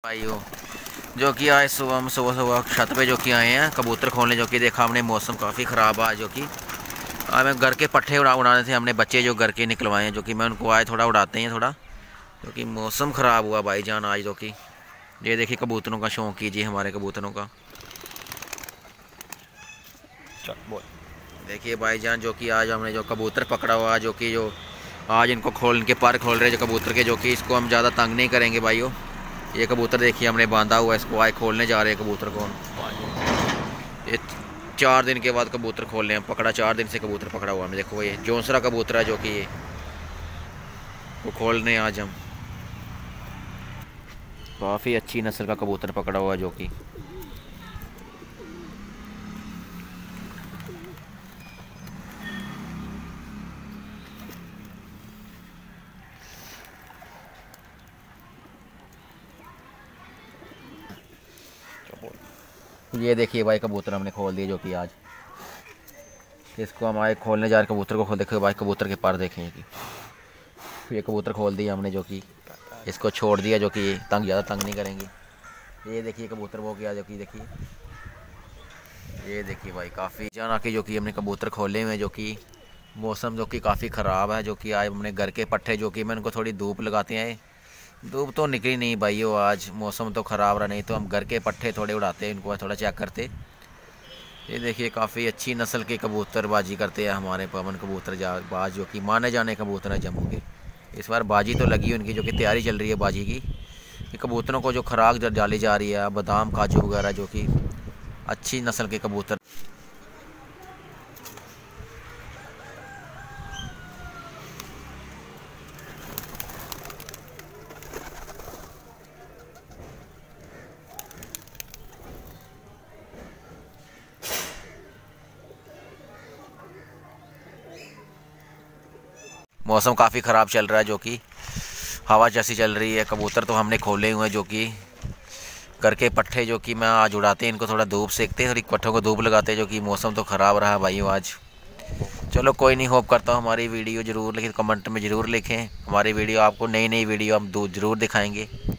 भाइयों जो कि आज सुबह हम सुबह छत पे जो कि आए हैं कबूतर खोलने। जो कि देखा हमने मौसम काफ़ी ख़राब है। जो कि हमें घर के पट्टे उड़ाने थे हमने बच्चे जो घर के निकलवाए हैं। जो कि मैं उनको आए थोड़ा उड़ाते हैं थोड़ा, क्योंकि मौसम ख़राब हुआ भाईजान आज। जो कि ये देखिए कबूतरों का शौक़ कीजिए हमारे कबूतरों का। देखिए भाईजान जो कि आज हमने जो कबूतर पकड़ा हुआ, जो कि जो आज इनको इनके पर खोल रहे जो कबूतर के। जो कि इसको हम ज़्यादा तंग नहीं करेंगे भाइयों। ये कबूतर देखिए हमने बांधा हुआ है, इसको आए खोलने जा रहे हैं कबूतर को। ये 4 दिन के बाद कबूतर खोल रहे हैं, पकड़ा 4 दिन से कबूतर पकड़ा हुआ है। देखो ये जौनसरा कबूतर है जो कि ये वो खोलने आज हम। काफ़ी अच्छी नस्ल का कबूतर पकड़ा हुआ है जो कि ये देखिए भाई कबूतर हमने खोल दिए। जो कि आज इसको हम आए खोलने जा रहे कबूतर को। खोल देखो भाई कबूतर के पर देखें कि ये कबूतर खोल दिया हमने। जो कि इसको छोड़ दिया, जो कि ज़्यादा तंग नहीं करेंगे। ये देखिए कबूतर वो गया। जो कि देखिए ये देखिए भाई काफ़ी जान आके जो कि हमने कबूतर खोले हुए हैं। जो कि मौसम जो कि काफ़ी ख़राब है। जो कि आज हमने घर के पट्टे जो कि मैं उनको थोड़ी धूप लगाते हैं। धूप तो निकली नहीं भाइयों, आज मौसम तो ख़राब रहा, नहीं तो हम घर के पट्टे थोड़े उड़ाते हैं, इनको थोड़ा चेक करते। ये देखिए काफ़ी अच्छी नस्ल के कबूतरबाजी करते हैं हमारे पवन कबूतर बाज, जो कि माने जाने कबूतर है जम्मू के। इस बार बाजी तो लगी उनकी, जो कि तैयारी चल रही है बाजी की। ये कबूतरों को जो खुराक डाली जा रही है बादाम काजू वगैरह, जो कि अच्छी नस्ल के कबूतर। मौसम काफ़ी ख़राब चल रहा है, जो कि हवा जैसी चल रही है। कबूतर तो हमने खोले हुए हैं, जो कि करके पट्टे जो कि मैं आज उड़ाते हैं, इनको थोड़ा धूप सेकते हैं, थोड़ी पट्टों को धूप लगाते हैं। जो कि मौसम तो ख़राब रहा भाइयों आज। चलो कोई नहीं, होप करता हूँ हमारी वीडियो ज़रूर, लेकिन कमेंट में ज़रूर लिखें हमारी वीडियो आपको। नई वीडियो हम ज़रूर दिखाएंगे।